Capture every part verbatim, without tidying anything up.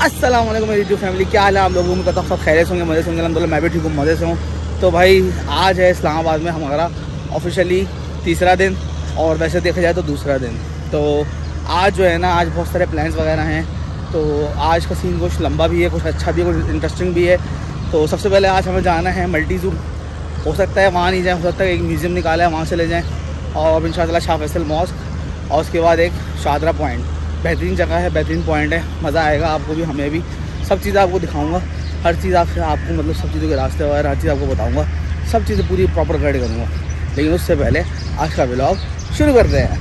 अस्सलाम वालेकुम मेरी यूट्यूब फैमिली, क्या हाल है आप लोगों में? कहता हूँ सब खैरियत होंगे, मज़े से होंगे। अल्हम्दुलिल्लाह मैं भी ठीक हूँ, मज़े से हूँ। तो भाई आज है इस्लामाबाद में हमारा ऑफिशियली तीसरा दिन और वैसे देखा जाए तो दूसरा दिन। तो आज जो है ना, आज बहुत सारे प्लान्स वगैरह हैं। तो आज का सीन कुछ लंबा भी है, कुछ अच्छा भी है, कुछ इंटरेस्टिंग भी है। तो सबसे पहले आज हमें जाना है मल्टी ज़ू। हो सकता है वहाँ नहीं जाए, हो सकता है एक म्यूज़ियम निकाला है वहाँ चले जाएँ, और इंशाअल्लाह शाह फैसल मॉस्क, और उसके बाद एक शादरा पॉइंट। बेहतरीन जगह है, बेहतरीन पॉइंट है, मज़ा आएगा आपको भी हमें भी। सब चीज़ें आपको दिखाऊंगा, हर चीज़ आप आपको मतलब सब चीज़ों के रास्ते वगैरह हर चीज़ आपको बताऊंगा, सब चीज़ें पूरी प्रॉपर गाइड करूँगा। लेकिन उससे पहले आज का व्लॉग शुरू करते हैं।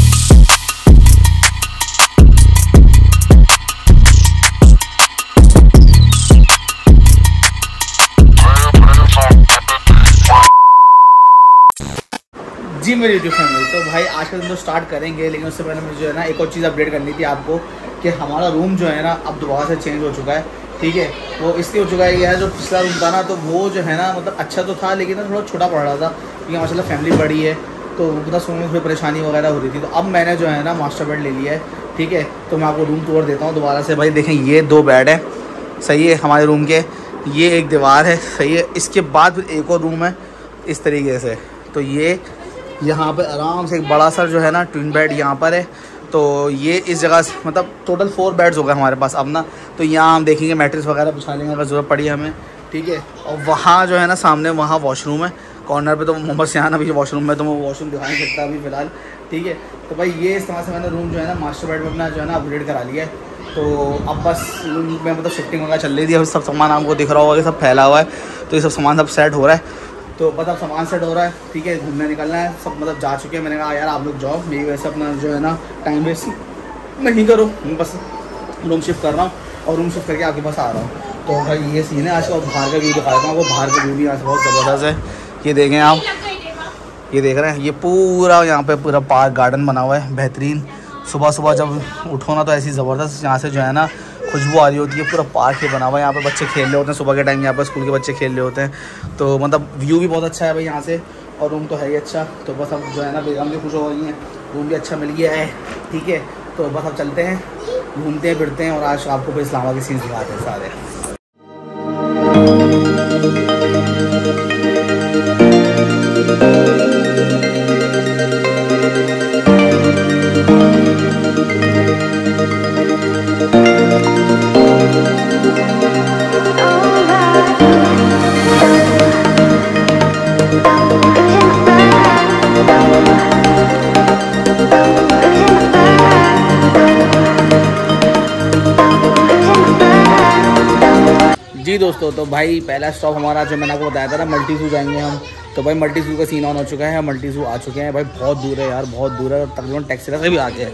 जी मेरी यूट्यूब फैमिली, तो भाई आज का दिन तो स्टार्ट करेंगे, लेकिन उससे पहले मुझे जो है ना एक और चीज़ अपडेट करनी थी आपको कि हमारा रूम जो है ना अब दोबारा से चेंज हो चुका है। ठीक है, वो इसलिए हो चुका है यह जो पिछला रूम था ना, तो वो जो है ना मतलब अच्छा तो था, लेकिन ना थोड़ा छोटा पड़ रहा था, क्योंकि माशाल्लाह फैमिली बड़ी है, तो उतना सोने में थोड़ी परेशानी वगैरह हो रही थी। तो अब मैंने जो है ना मास्टर बेड ले लिया है। ठीक है, तो मैं आपको रूम टूर देता हूँ दोबारा से। भाई देखें, ये दो बेड है, सही है हमारे रूम के, ये एक दीवार है, सही है। इसके बाद फिर एक और रूम है इस तरीके से। तो ये यहाँ पे आराम से एक बड़ा सा जो है ना ट्विन बेड यहाँ पर है। तो ये इस जगह से मतलब टोटल फोर बेड्स हो गए हमारे पास अब ना। तो यहाँ हम देखेंगे मैट्रेस वगैरह बिछा लेंगे अगर ज़रूरत पड़ी हमें। ठीक है, और वहाँ जो है ना सामने वहाँ वॉशरूम है कॉर्नर पे, तो मोहम्मद सियान अभी वॉशरूम में, तो मैं वॉशरूम दिखा नहीं सकता अभी फ़िलहाल। ठीक है, तो भाई ये इस तरह से मैंने रूम जो है ना मास्टर बेड में अपना जो है ना अपग्रेड करा लिया है। तो अब बस रूम में मतलब शिफ्टिंग वगैरह चल रही थी, अभी सब सामान आपको दिख रहा होगा कि सब फैला हुआ है। तो ये सब सामान सब सेट हो रहा है, तो बस अब सामान सेट हो रहा है। ठीक है, घूमने निकलना है, सब मतलब जा चुके हैं। मैंने कहा यार आप लोग जाओ, मेरी वैसे अपना जो है ना टाइम वेस्ट नहीं करो, मैं बस रूम शिफ्ट कर रहा हूँ और रूम शिफ्ट करके आपके पास आ रहा हूँ। तो भाई ये सीन है आज का। बाहर का व्यू दिखाता हूँ, वो बाहर का व्यू भी आज बहुत ज़बरदस्त है। ये देखें आप, ये देख रहे हैं, ये पूरा यहाँ पे पूरा पार्क गार्डन बना हुआ है, बेहतरीन। सुबह सुबह जब उठो ना तो ऐसी ज़बरदस्त यहाँ से जो है ना खुशबू आ रही होती है। पूरा पार्क ही बना हुआ है, यहाँ पे बच्चे खेल रहे होते हैं सुबह के टाइम, यहाँ पर स्कूल के बच्चे खेल रहे होते हैं। तो मतलब व्यू भी बहुत अच्छा है भाई यहाँ से, और रूम तो है ही अच्छा। तो बस अब जो है ना बेगम भी खुश हो रही हैं, रूम भी अच्छा मिल गया है। ठीक है, तो बस अब चलते हैं, घूमते हैं फिरते हैं, और आज आपको फिर इस्लामाबाद के सीन दिखाते हैं सारे। जी दोस्तों, तो भाई पहला स्टॉप हमारा जो मैंने आपको बताया था ना मल्टी ज़ू जाएंगे हम। तो भाई मल्टी ज़ू का सीन ऑन हो चुका है, मल्टी ज़ू आ चुके हैं। भाई बहुत दूर है यार, बहुत दूर है, तकरीबन टैक्सी से भी आगे है।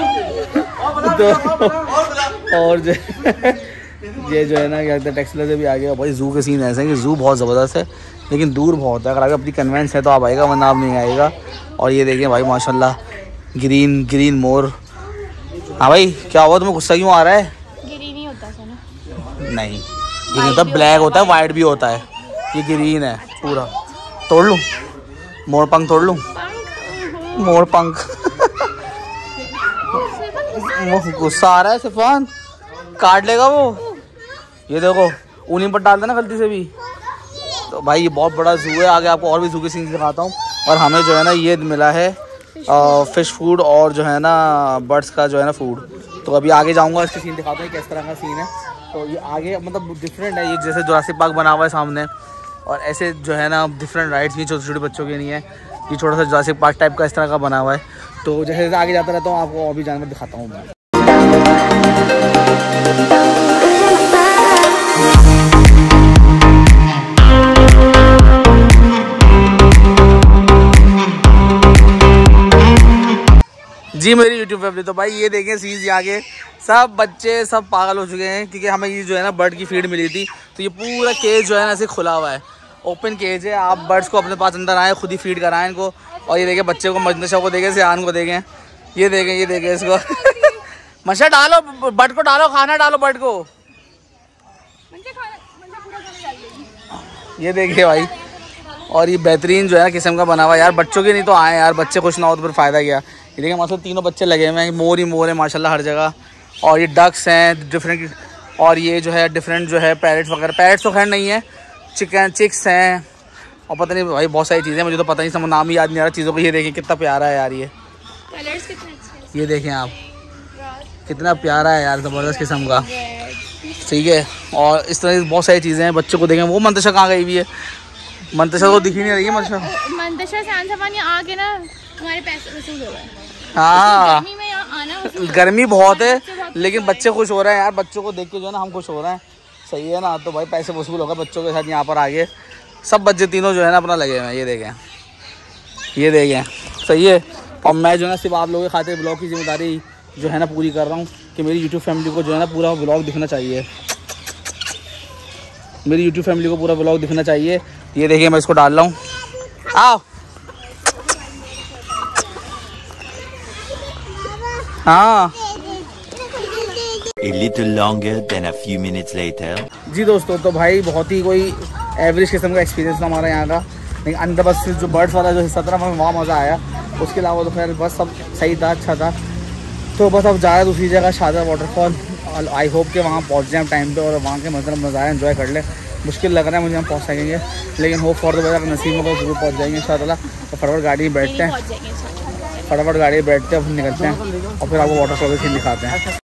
तो और जो ये जो है ना क्या कहते हैं टैक्सी से भी आ गया। भाई ज़ू के सीन ऐसे हैं कि ज़ू बहुत ज़बरदस्त है, लेकिन दूर बहुत है। अगर आगे अपनी कन्वेंस है तो आप आएगा, वरना आप नहीं आएगा। और ये देखें भाई माशाल्लाह ग्रीन ग्रीन मोर। हाँ भाई क्या हुआ, तुम्हें गुस्सा क्यों आ रहा है? ग्रीन ही होता है ना? नहीं, ये होता ब्लैक होता है, वाइट भी होता है, ये ग्रीन है पूरा। तोड़ लूँ मोर पंख, तोड़ लूँ मोर पंख। वो गुस्सा आ रहा है सिफान, काट लेगा वो। ये देखो ऊनी पर डाल देना गलती से भी। तो भाई ये बहुत बड़ा जू है, आगे आपको और भी जू के सीन दिखाता हूँ। और हमें जो है ना ये मिला है फिश फूड और जो है ना बर्ड्स का जो है ना फूड। तो अभी आगे जाऊँगा, इसके सीन दिखाता हूँ किस तरह का सीन है। तो ये आगे मतलब डिफरेंट है, ये जैसे जुरासिक पार्क बना हुआ है सामने, और ऐसे जो है ना डिफरेंट राइड्स भी छोटे छोटे बच्चों के लिए है। ये छोटा सा जुरासिक पार्क टाइप का इस तरह का बना हुआ है। तो जैसे जैसे आगे जाता रहता हूँ आपको और भी जानवर दिखाता हूँ मैं। जी मेरी यूट्यूब फैमिली, तो भाई ये देखें सीन्स, ये आगे सब बच्चे सब पागल हो चुके हैं, क्योंकि हमें ये जो है ना बर्ड की फीड मिली थी। तो ये पूरा केज जो है ना ऐसे खुला हुआ है, ओपन केज है। आप बर्ड्स को अपने पास अंदर आए, खुद ही फीड कराएं इनको। और ये देखें बच्चे को, मजनशा को देखें, सियान को देखें, ये देखें ये देखें इसको। मशा डालो बर्ड को, डालो खाना, डालो बर्ड को। ये देखिए भाई, और ये बेहतरीन जो है ना किस्म का बना हुआ यार, बच्चों के नहीं तो आए यार, बच्चे खुश ना हो तो फिर फ़ायदा क्या। ये देखिए मतलब तीनों बच्चे लगे हुए हैं, मोर ही मोर है माशाल्लाह हर जगह। और ये डक्स हैं, डिफरेंट और ये जो है डिफरेंट जो है पैरेट्स वगैरह, पैरेट्स तो खैर नहीं है, चिकन चिक्स हैं और पता नहीं भाई बहुत सारी चीज़ें, मुझे तो पता नहीं, सब नाम ही याद नहीं आ रहा चीज़ों को। ये देखें कितना प्यारा है यार, ये कलर्स कितने अच्छे हैं। ये देखें आप कितना प्यारा है यार, ज़बरदस्त किस्म का, ठीक है। और इस तरह की बहुत सारी चीज़ें हैं, बच्चों को देखें। वो मंतशा कहाँ गई हुई है? मंतशा तो दिख ही नहीं रही है। मंतशा मंतशा सांसवानी आके ना हमारे पैसे वसूल हो गए। हाँ गर्मी में यहाँ आना, गर्मी बहुत है लेकिन बच्चे खुश हो रहे हैं यार, बच्चों को देख के जो है ना हम खुश हो रहे हैं, सही है ना। तो भाई पैसे वसूल होगा बच्चों के साथ यहाँ पर आगे, सब बच्चे तीनों जो है ना अपना लगे हुए हैं। ये देखें, ये देखें, सही है। और मैं जो है ना सिर्फ आप लोगों के खातिर ब्लॉग की जिम्मेदारी जो है ना पूरी कर रहा हूँ कि मेरी यूट्यूब फैमिली को जो है ना पूरा ब्लॉग दिखना चाहिए, मेरी यूट्यूब फैमिली को पूरा ब्लॉग दिखना चाहिए। ये देखिए मैं इसको डाल रहा हूँ, आओ। हाँ A little longer than a few minutes later. जी दोस्तों, तो भाई बहुत ही कोई एवरेज किस्म का एक्सपीरियंस था हमारा यहाँ का, लेकिन अंदर बस जो बर्ड्स वाला जो हिस्सा था हमें वहाँ मज़ा आया। उसके अलावा तो खैर बस सब सही था, अच्छा था। तो बस अब जा रहे दूसरी जगह शारदा वाटरफॉल, आई होप कि वहाँ पहुँच जाए टाइम पे और वहाँ के मतलब मज़ा आए, एंजॉय कर ले। मुश्किल लग रहा है मुझे हम पहुँच सकेंगे, लेकिन होप फॉर द बेस्ट नसीब में जरूर पहुँच जाएंगे इंशाल्लाह। तो फटाफट गाड़ी में बैठते हैं, फटाफट गाड़ी में बैठते हैं, फिर निकलते हैं और फिर आपको वाटरफॉल के सीन दिखाते हैं।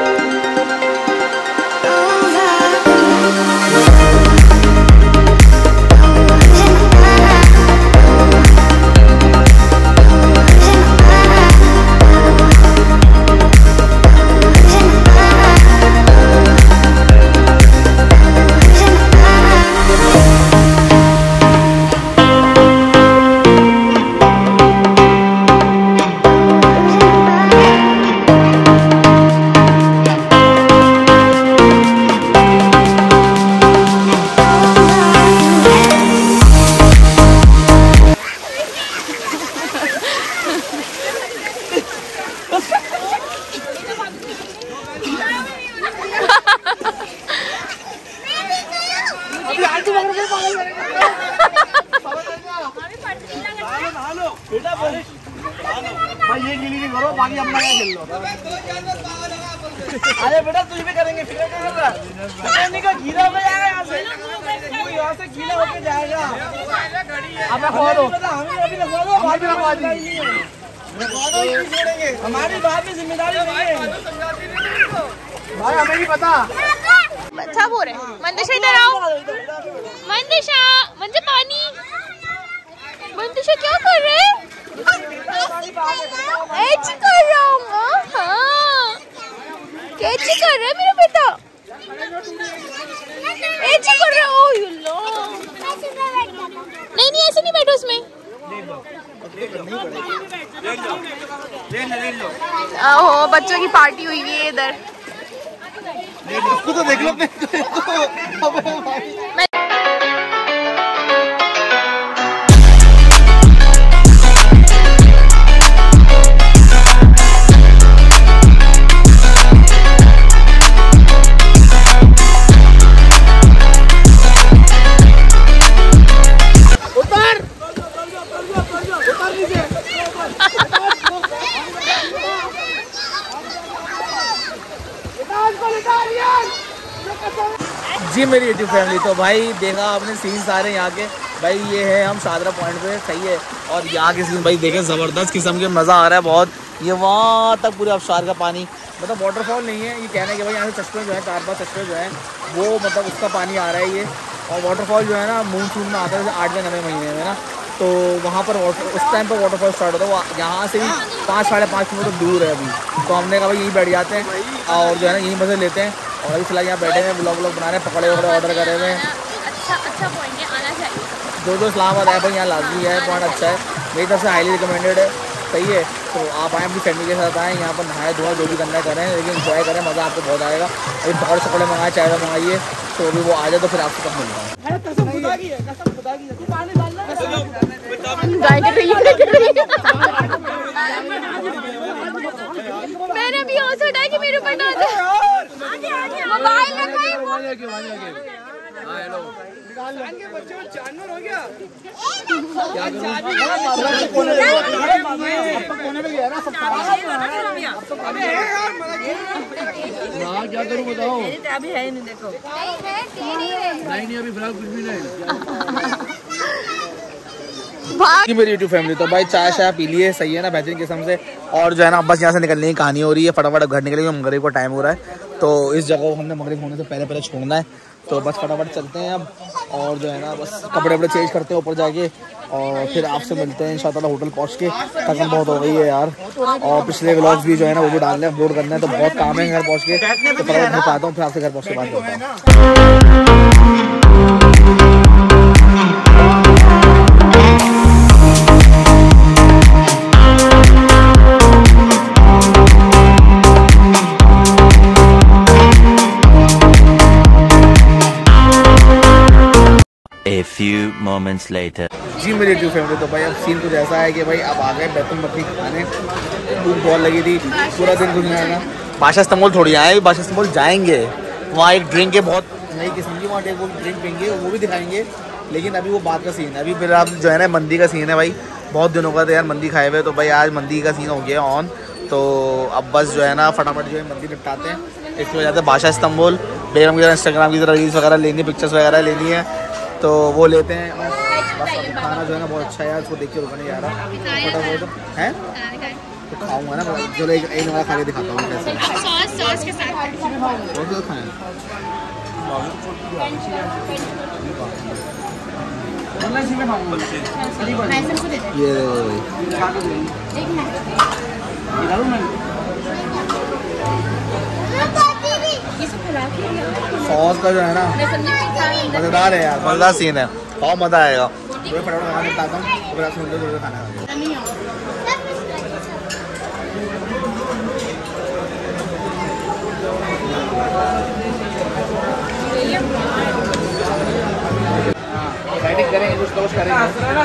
भाई ये गिली नहीं करो, बाकी अपना क्या खेल लो। अरे बेटा तुझ भी करेंगे, फिक्र क्या कर रहा है? नहीं का गीला हो जाएगा यहाँ से, वो यहाँ से गीला होके जाएगा। अब रखवा दो, हमें अभी रखवा दो, बाद में रखवा दी रखवा दो, ये छोड़ेंगे हमारी बात में जिम्मेदारी नहीं है भाई, हमें नहीं पता। अच्छा बोल रहे मंदिशा, इधर आओ। मंदिशा, मंदिशा पानी, मंदिशा क्या कर रहे हैं? कैची कर रहा हूँ, हाँ कैची कर रहा है मेरा बेटा, कैची कर रहा है। ओ यल्ला, नहीं नहीं ऐसे नहीं बैठो उसमें। आओ बच्चों की पार्टी हुई है इधर, उसको तो देख लो। मैं जी मेरी यूट्यूब फैमिली, तो भाई देखा आपने सीन सारे यहाँ के। भाई ये है हम शादरा पॉइंट पे, सही है। और यहाँ के सीन भाई देखें ज़बरदस्त किस्म के, मज़ा आ रहा है बहुत। ये वहाँ तक पूरे अबशार का पानी, मतलब वाटरफॉल नहीं है, ये कहना है कि भाई यहाँ से चश्मे जो है, चार पाँच चश्मे जो है वो मतलब उसका पानी आ रहा है ये। और वाटरफॉल जो है ना मानसून में आता है, जैसे आठ या नवे महीने में ना, तो वहाँ पर वाटर उस टाइम पर वाटरफॉल स्टार्ट होता है। वो यहाँ से भी पाँच साढ़े पाँच किलोमीटर दूर है अभी। तो हमने कहा भाई यहीं बैठ जाते हैं और जो है ना यहीं मज़े लेते हैं। और अभी फिलहाल यहाँ बैठे हैं, ब्लॉग व्लॉग बना रहे हैं, पकौड़े वकड़े ऑर्डर करे हुए हैं। अच्छा अच्छा पॉइंट है, आना चाहिए। जो जो इस्लामाबाद आए भाई यहाँ लाजमी है, पॉइंट अच्छा है, मेरी तरफ से हाईली रिकमेंडेड है, सही है। तो आप आएँ अपनी फैमिली के साथ आएँ, यहाँ पर नहाए धोएं जो भी करना करें, लेकिन इंजॉय करें, मज़ा आपको बहुत आएगा। अभी पकौड़े सकौड़े मंगाए, चाय मंगाइए, तो अभी वो आ जाए तो फिर आपसे कब मिलता है। मैंने भी हौसला उठाया कि मेरे ऊपर डाल दे। मोबाइल रखा है वो। के बच्चे को जानवर हो गया। क्या करूँ बताओ? अभी है नहीं, देखो नहीं नहीं अभी फिलहाल कुछ भी नहीं। मेरी यूट्यूब फैमिली तो भाई चाय शाय पी लिए, सही है ना, बेहतरीन किस्म से। और जो है ना बस यहाँ से निकलने की कहानी हो रही है, फटाफट घर निकलेंगे, मगरिब को टाइम हो रहा है। तो इस जगह को हमने मगरिब होने से पहले पहले छोड़ना है, तो बस फटाफट चलते हैं अब। और जो है ना बस कपड़े वपड़े चेंज करते हैं ऊपर जाके, और फिर आपसे मिलते हैं इंशाल्लाह होटल पहुँच के। थकन बहुत हो गई है यार, और पिछले व्लॉग्स भी जो है ना वो भी डालने अपलोड करना है, तो बहुत काम है घर पहुँच के। तो फटाफट मैं पाता हूँ, फिर आपसे घर पहुँच के बात करता हूँ। A few moments later. जी मेरी यूट्यूब फैमिली तो भाई अब सीन कुछ ऐसा है कि भाई अब आ गए बैतुल मक्खी खाने। भूख बहुत लगी थी, पूरा दिन कुछ नहीं आया। बादशाह इस्तांबुल थोड़ी आए, बादशाह इस्तांबुल जाएंगे, वहाँ एक ड्रिंक है बहुत नई किस्म की, वहाँ एक वो ड्रिंक पियेंगे, वो भी दिखाएंगे। लेकिन अभी वो बात का सीन है, अभी फिर आप जो है ना मंदी का सीन है भाई, बहुत दिनों का यार मंदी खाए हुए, तो भाई आज मंदी का सीन हो गया ऑन। तो अब बस जो है ना फटाफट जो है मंदी निपटाते हैं। इसकी वजह से बादशाह इस्तांबुल बेगम की इंस्टाग्राम की तरह रील्स वगैरह लेनी, पिक्चर्स वगैरह लेनी है, तो वो लेते हैं। बस अभी खाना जो है ना बहुत अच्छा है यार, उसको देख के रुका नहीं जा रहा फटाफट है, तो खाऊंगा ना। चलो एक एक नया खा के दिखाता हूँ कैसे सॉस सॉस के साथ खाएं। ये सॉस का जो है ना मजेदार है यार, मजेदार सीन है, बहुत मजा आएगा। तो फटाफट खाना निपटाता हूँ, फिर आपसे मिलते हैं खाना। एडिट करेंगे, कुछ तो कुछ करेंगे।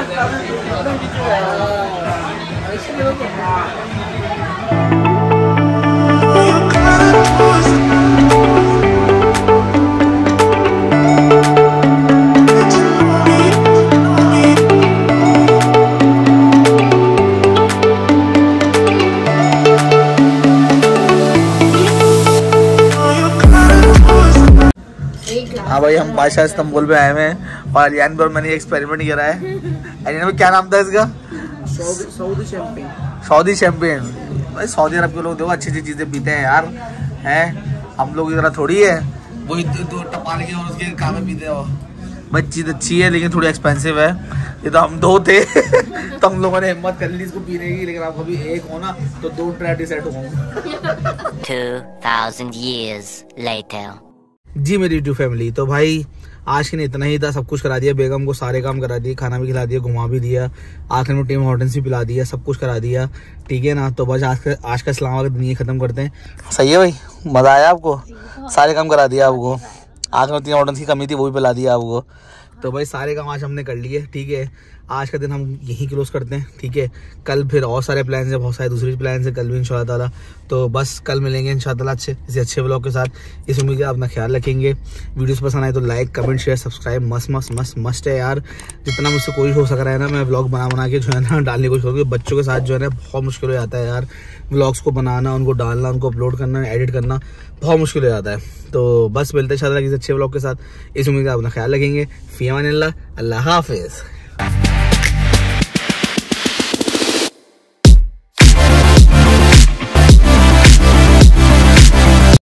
हाँ भाई हम बादशाह इस्तांबुल में आए हुए हैं, और अलियान पर मैंने एक्सपेरिमेंट करा है। अलियान में क्या नाम था इसका? Saudi champion. Saudi champion. भाई सऊदी अरब के लोग देखो अच्छी अच्छी चीज़ें पीते हैं यार, हैं हम लोग की तरह थोड़ी है, वही दो टपाल के और उसके काम में पीते हो। भाई चीज़ अच्छी है लेकिन थोड़ी एक्सपेंसिव है। ये तो हम दो थे तो हम लोगों ने हिम्मत कर ली इसको पीने की, लेकिन आप कभी एक हो ना तो दो ट्राई डिसाइड हो। two thousand years later. जी मेरी यूट्यूब फैमिली तो भाई आज के लिए इतना ही था। सब कुछ करा दिया, बेगम को सारे काम करा दिए, खाना भी खिला दिया, घुमा भी दिया, आखिर में टीम हॉटेंस भी पिला दिया, सब कुछ करा दिया, ठीक है ना। तो बस आज का आज का इस्लाम का दिन ये खत्म करते हैं। सही है भाई, मजा आया आपको? सारे काम करा दिया आपको, आखिर में तीन हॉटेंस की कमी थी वो भी पिला दिया आपको। तो भाई सारे काम आज हमने कर लिए, ठीक है। आज का दिन हम यहीं क्लोज करते हैं, ठीक है। कल फिर और सारे प्लान है, बहुत सारे दूसरे प्लान है कल भी इंशाल्लाह ताला। तो बस कल मिलेंगे इंशाल्लाह अच्छे किसी अच्छे व्लॉग के साथ। इस उम्मीद है अपना ख्याल रखेंगे। वीडियोस पसंद आए तो लाइक कमेंट शेयर सब्सक्राइब मस्त मस्त मस्त मस्त है यार। जितना मुझसे कोशिश हो सक रहा है ना, मैं व्लॉग बना बना के जो है ना डालने की कोशिश करूँगी। बच्चों के साथ जो है ना बहुत मुश्किल हो जाता है यार, व्लॉग्स को बनाना, उनको डालना, उनको अपलोड करना, एडिट करना बहुत मुश्किल हो जाता है। तो बस मिलते हैं इंशाल्लाह किसी अच्छे व्लॉग के साथ। इस उम्मीद है अपना ख्याल रखेंगे। फी अमान अल्लाह, अल्लाह हाफिज़।